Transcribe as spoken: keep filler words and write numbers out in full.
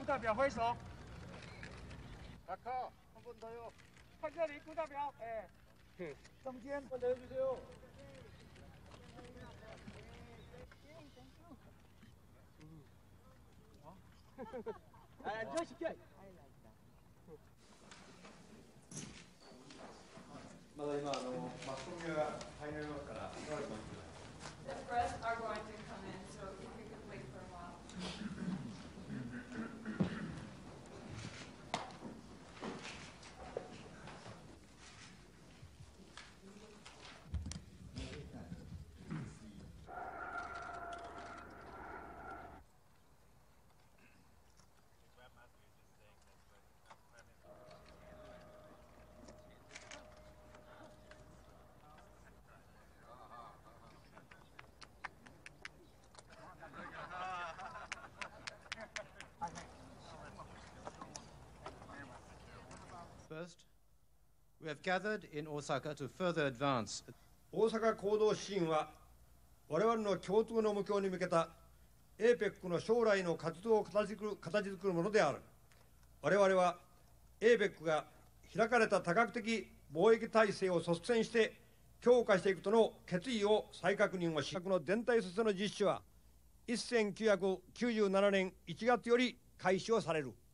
代表挥手。大靠，한 번 더요。看这里，顾代表，哎，中间，한 번 더 해주세요。아, 앉아시켜. まだ今あのマスコミが入られますから。The press are going to come in, so if you could wait for a while. First, we have gathered in Osaka to further advance. 大阪行動指針は我々の共通の目標に向けた エーペック の将来の活動を形作る、形作るものである。我々は エーペック が開かれた多角的貿易体制を率先して強化していくとの決意を再確認をし、の全体措置の実施はせんきゅうひゃくきゅうじゅうななねんいちがつより開始をされる。